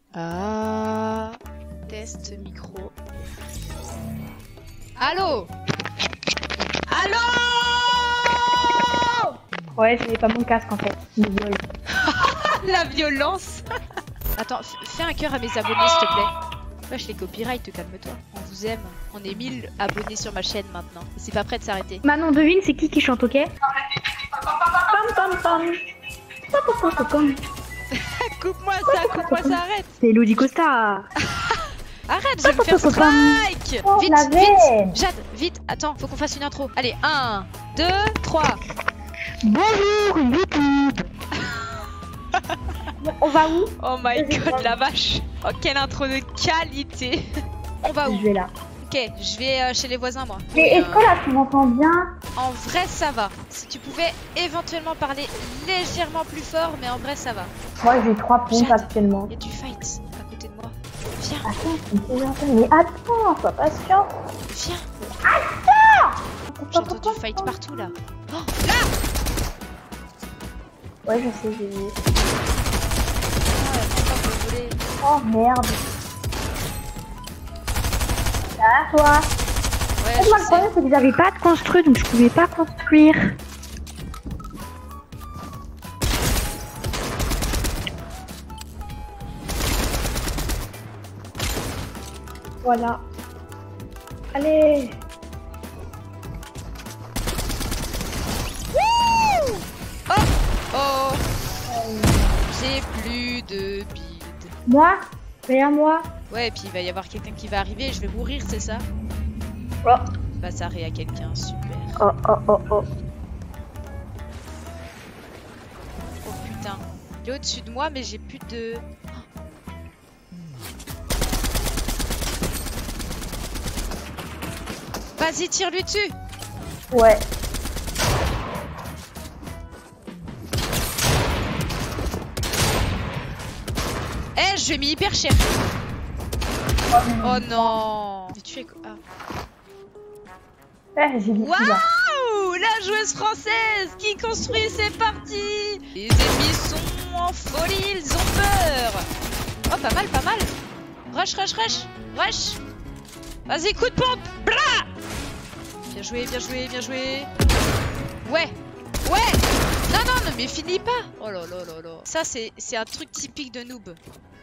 Ah. Test micro. Allô? Allô? Ouais, je n'ai pas mon casque en fait. Il me viole. La violence. Attends, fais un cœur à mes abonnés s'il te plaît. Wesh les copyright, calme-toi. On vous aime. On est 1000 abonnés sur ma chaîne maintenant. Et c'est pas prêt de s'arrêter. Manon, devine, c'est qui chante, ok? Pam pam pam. Pam pam pam. Coupe-moi ça, arrête. C'est Elodie Costa. Arrête, je vais me faire strike. Oh, vite, vite. Jade, vite. Attends, faut qu'on fasse une intro. Allez, 1, 2, 3. Bonjour YouTube. On va où? Oh my god, la vache. Oh, quelle intro de qualité. On va où? Je vais là. Ok, je vais chez les voisins moi. Mais est-ce que là tu m'entends bien? En vrai ça va. Si tu pouvais éventuellement parler légèrement plus fort, mais en vrai ça va. Moi j'ai 3 pompes actuellement. Il y a du fight à côté de moi. Viens. Attends, mais attends, sois patient. Viens. Attends. J'entends du fight partout là. Oh, là. Ouais, je sais, j'ai vu. Oh, oh merde. Là, toi. Ouais, moi, le problème, c'est que j'avais pas de construit, donc je pouvais pas construire. Voilà. Allez. Oh. J'ai plus de bide. Moi? Rien moi? Ouais, et puis il va y avoir quelqu'un qui va arriver et je vais mourir, c'est ça? Oh. Bah ça à quelqu'un, super. Oh oh oh oh. Oh putain. Il est au-dessus de moi mais j'ai plus de... Vas-y, tire-lui dessus. Ouais. Eh, je lui ai mis hyper cher. Oh non. J'ai tué quoi? Ah. J'ai vu. Waouh, la joueuse française qui construit, c'est parti. Les ennemis sont en folie, ils ont peur. Oh, pas mal, pas mal. Rush, rush, rush, rush. Vas-y, coup de pompe. Blah. Bien joué, bien joué, bien joué. Ouais, ouais. Non, non, non, mais finis pas. Oh là là là là. Ça, c'est un truc typique de noob.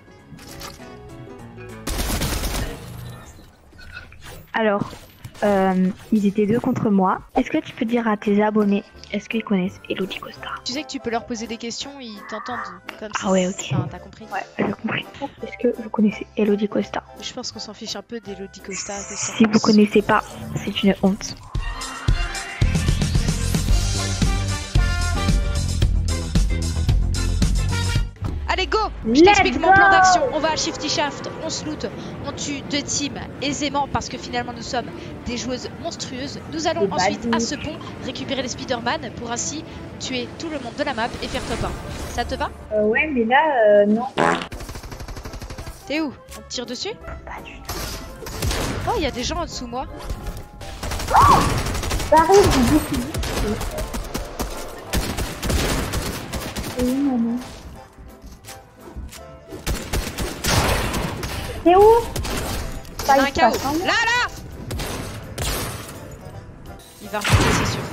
Alors, ils étaient 2 contre moi. Est-ce que tu peux dire à tes abonnés, est-ce qu'ils connaissent Elodie Costa? Tu sais que tu peux leur poser des questions, ils t'entendent comme ça. Ah ouais, ok. T'as compris? Ouais, j'ai compris. Est-ce que vous connaissez Elodie Costa? Je pense qu'on s'en fiche un peu d'Elodie Costa. Si vous connaissez pas, c'est une honte. Allez go! Je t'explique mon plan d'action. On va à Shifty Shaft, on se loot, on tue 2 teams aisément parce que finalement nous sommes des joueuses monstrueuses. Nous allons ensuite à ce pont récupérer les Spider-Man pour ainsi tuer tout le monde de la map et faire top 1. Ça te va? Ouais, mais là, non. T'es où? On te tire dessus? Pas du tout. Oh, il y a des gens en dessous moi. Oh, ça arrive, j'ai dit. Oui, maman. C'est où? Il y en a un KO. Là, là! Il va remonter, c'est sûr.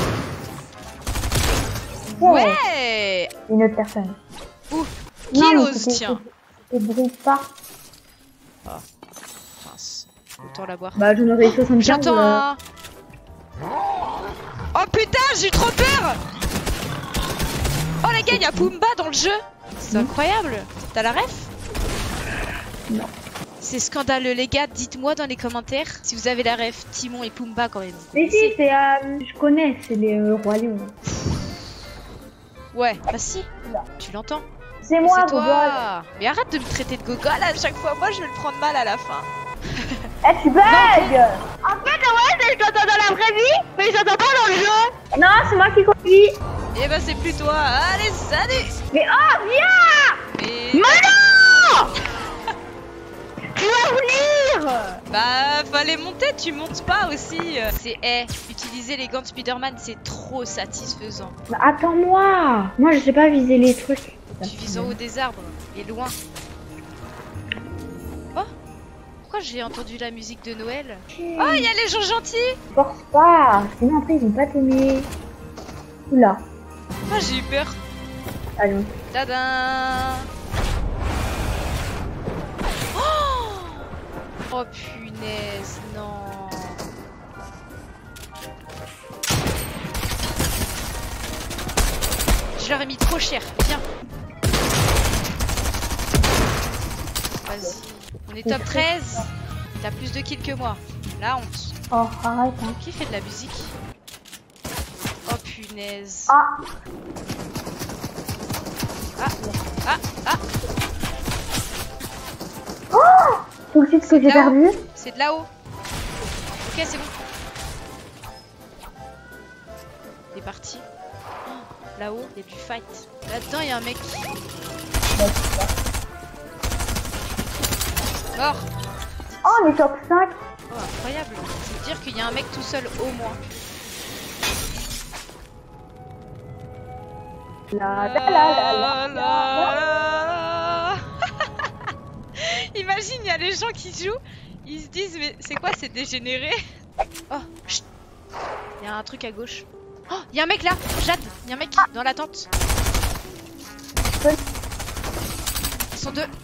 Ouais! Une autre personne. Ouh! Qui ose, tiens! C'était brille pas. Ah, mince. Autant la boire. Bah, j'en aurais 75. J'entends un... Oh putain, j'ai eu trop peur! Oh les gars, il y a Pumba dans le jeu! C'est incroyable! T'as la ref? Non. C'est scandaleux les gars, dites-moi dans les commentaires si vous avez la ref Timon et Pumba quand même. Mais si, c'est je connais, c'est les Rois Lions. Ouais, bah si, tu l'entends. C'est moi, c'est toi. Gogol. Mais arrête de me traiter de gogol à chaque fois, moi je vais le prendre mal à la fin. Eh, tu bugs. En fait, ouais, je t'entends dans la vraie vie, mais je t'entends pas dans le jeu. Non, c'est moi qui conduis. Et bah c'est plus toi, allez salut. Mais oh, viens. Mais... Manon. Tu vas venir. Bah fallait monter, tu montes pas aussi. C'est utiliser les gants de Spider-Man c'est trop satisfaisant. Bah, attends-moi. Moi je sais pas viser les trucs. Tu vises en haut des arbres et loin. Oh, pourquoi j'ai entendu la musique de Noël? Oh, il y a les gens gentils. Force pas, sinon après ils vont pas t'aimer. Oula. Oh, j'ai eu peur. Allons. Tadam. Oh punaise, non. Je leur ai mis trop cher, viens. Vas-y. On est top 13. T'as plus de kills que moi. La honte. Oh, arrête, hein. Qui fait de la musique? Oh punaise. Ah. Ah, ah, ah. Oh, tout le suite que j'ai perdu. C'est de là-haut. Ok, c'est bon. Il est parti. Oh, là-haut, il y a du fight. Là-dedans, il y a un mec. Mort. Oh, on est top 5. Oh, incroyable. Ça veut dire qu'il y a un mec tout seul au moins. La la la la la. Imagine, il y a les gens qui jouent, ils se disent mais c'est quoi, c'est dégénéré. Oh, chut. Il y a un truc à gauche. Oh, il y a un mec là, Jade, il y a un mec dans la tente. Ils sont deux.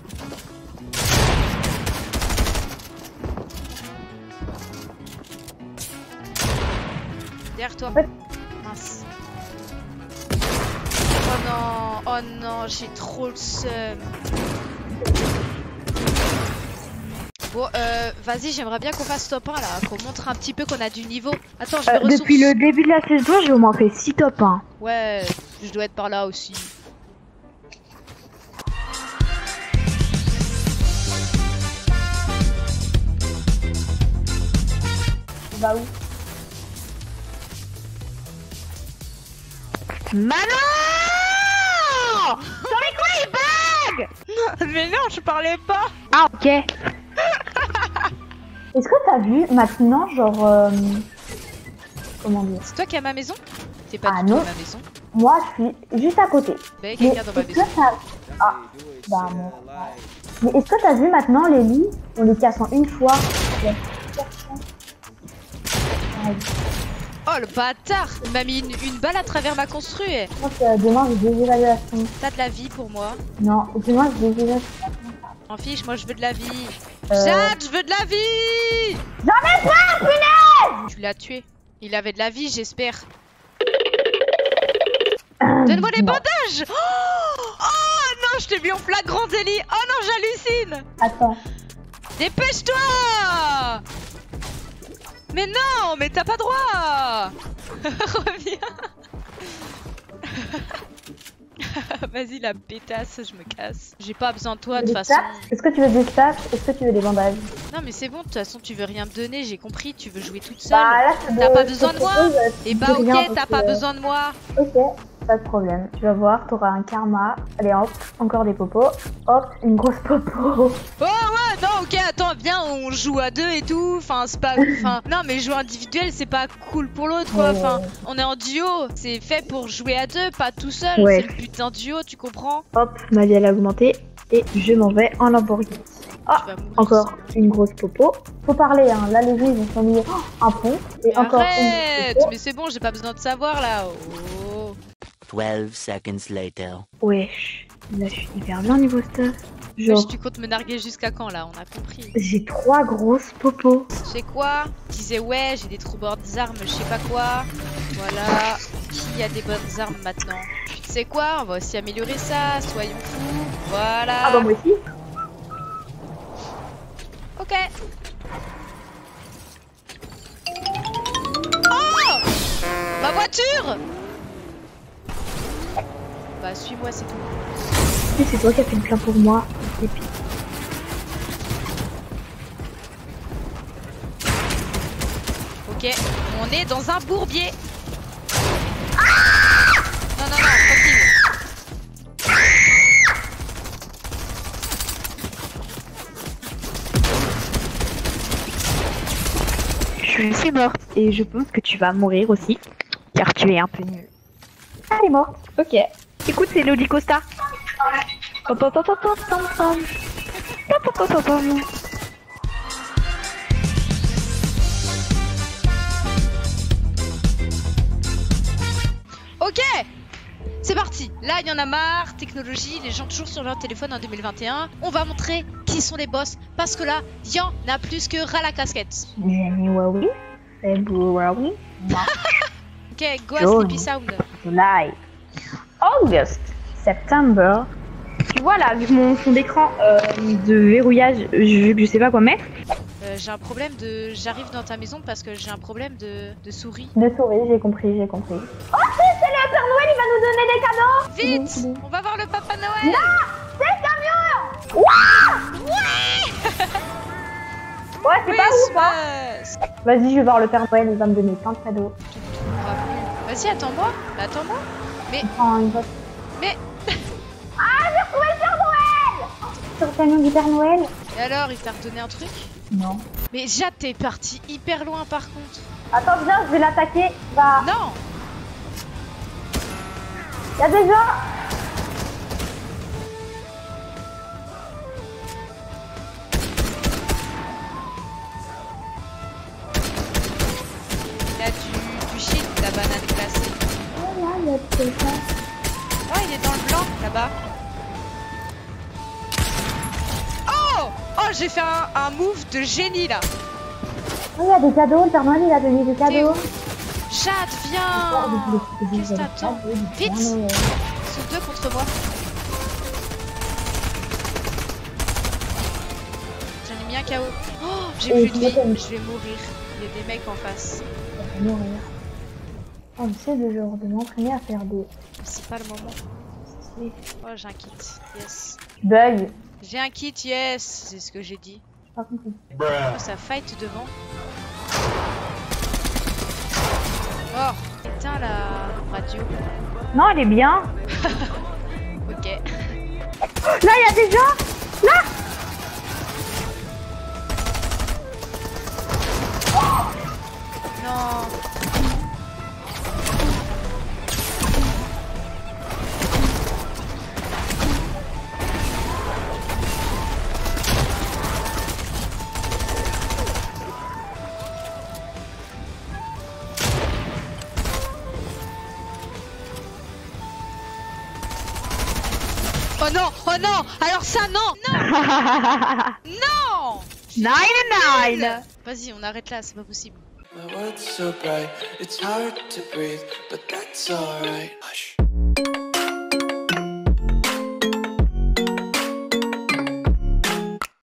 Derrière toi. Mince. Oh non, j'ai trop le seum. Bon, vas-y, j'aimerais bien qu'on fasse top 1 là, qu'on montre un petit peu qu'on a du niveau. Attends, je me ressource. Depuis le début de la saison, j'ai au moins fait 6 top 1. Ouais, je dois être par là aussi. Bah où? Manon! T'avais quoi, il bug? Mais non, je parlais pas. Ah, ok. Est-ce que t'as vu maintenant, genre... comment dire? C'est toi qui as ma maison? T'es pas Ah du tout non. à ma maison. Moi, je suis juste à côté. Bah, il y a quelqu'un dans ma est-ce maison. que t'as... Ah, bah non. Mais est-ce que t'as vu maintenant les lits? On les casse en une fois. Oh le bâtard! Il m'a mis une balle à travers ma constru. Je pense que demain, j'ai des évaluations. T'as de la vie pour moi. Non, demain, j'ai des évaluations. En fiche, moi je veux de la vie. Jade, je veux de la vie! J'en ai pas, punaise! Tu l'as tué. Il avait de la vie, j'espère. Donne-moi les Non. bandages! Oh non, je t'ai mis en flagrant délit. Oh non, j'hallucine! Attends. Dépêche-toi! Mais non, mais t'as pas droit! Reviens! Vas-y, la pétasse, je me casse. J'ai pas besoin de toi de toute façon. Est-ce que tu veux des stats? Est-ce que tu veux des bandages? Non, mais c'est bon, de toute façon, tu veux rien me donner, j'ai compris, tu veux jouer toute seule. Bah là, T'as pas besoin de moi? Et bah, ok, t'as pas besoin de moi. Ok, pas de problème. Tu vas voir, t'auras un karma. Allez, hop, encore des popos. Hop, une grosse popo. Oh ouais, non, ok, attends, viens, on joue à deux et tout. Enfin, c'est pas. Enfin, non, mais jouer individuel, c'est pas cool pour l'autre, quoi. Enfin, on est en duo. C'est fait pour jouer à deux, pas tout seul. Ouais. C'est le but d'un duo, tu comprends? Hop, ma vie elle a augmenté. Et je m'en vais en Lamborghini. Ah, Tu vas mourir. encore une grosse popo. Faut parler, hein. Là, les gens, ils vont s'ennuyer. Oh, un pont. Et Mais encore arrête, une popo. mais c'est bon, j'ai pas besoin de savoir là. Oh. 12 seconds later. Wesh, là, je suis hyper bien niveau stuff. Wesh, Genre, tu comptes me narguer jusqu'à quand là? On a compris. j'ai 3 grosses popos. Tu sais quoi? Tu disais ouais, j'ai des troubles d'armes, je sais pas quoi. Voilà. Qui a des bonnes armes maintenant? Puis tu sais quoi? On va aussi améliorer ça, soyons fous. Voilà. Ah bah moi aussi. Ok. Oh! Ma voiture! Bah suis-moi, c'est tout. Si, c'est toi qui as fait le plein pour moi. Et puis... Ok, on est dans un bourbier. Non, non, non, tranquille. Je suis morte et je pense que tu vas mourir aussi, car tu es un peu nul. Ah, elle est morte. Ok. Écoute, c'est Loli Costa. Pom, pom, pom, pom, pom, pom, pom. Pom, pom, pom, pom, pom. C'est parti. Là, il y en a marre. Technologie, les gens toujours sur leur téléphone en 2021. On va montrer qui sont les boss. Parce que là, il y en a plus que ras la casquette. January, February, March, Ok, go à Sleepy Sound. July, August, September. Tu vois là, avec mon fond d'écran de verrouillage, vu que je sais pas quoi mettre. J'ai un problème de... J'arrive dans ta maison parce que j'ai un problème de souris. De souris, j'ai compris, j'ai compris. Oh, c'est le Père Noël, il va nous donner des cadeaux. Vite, on va voir le Papa Noël. Non, c'est le camion. Ouah Ouais. Ouais, c'est pas ouf, hein. Christmas. Vas-y, je vais voir le Père Noël, il va me donner plein de cadeaux. Tu ne trouveras plus. Vas-y, attends-moi. Bah, attends-moi. Mais... Oh, une boîte. Mais... Ah, j'ai retrouvé le Père Noël. Sur le camion du Père Noël. Et alors, il t'a redonné un truc? Non. Mais Jade, t'es parti hyper loin par contre. Attends, viens, je vais l'attaquer. Bah, Non. y'a des gens. Là, tu shit la banane glacée. Oh là, il y a quelqu'un. Oh, il est dans le blanc, là-bas. Oh! Oh, j'ai fait un move de génie, là. Oh, il y a des cadeaux, le Père Noël, il a donné des T'es cadeaux. où? Jade, viens! Qu'est-ce que t'attends? Vite! Ils sont deux contre moi. J'en ai mis un KO. Oh, j'ai plus de vie. Je vais mourir. Il y a des mecs en face. Je vais mourir. Oh, c'est le genre de m'entraîner à faire des... C'est pas le moment. Oh, j'ai un kit. Yes. Bug. J'ai un kit, yes. C'est ce que j'ai dit. J'ai pas compris. Oh, ça fight devant. Oh, éteins la radio. Non, elle est bien. Ok. Là, il y a des gens. Là. Non. Oh non, oh non, alors ça non, non, non. 99. Vas-y, on arrête là, c'est pas possible. My world's so bright, it's hard to breathe, but that's alright. Hush.